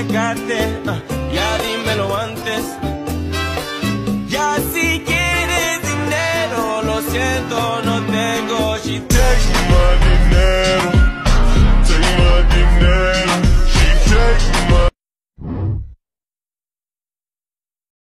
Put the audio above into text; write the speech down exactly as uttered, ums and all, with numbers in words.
dejarte, uh, ya dímelo antes. Ya si quieres dinero, lo siento, no tengo. She takes money.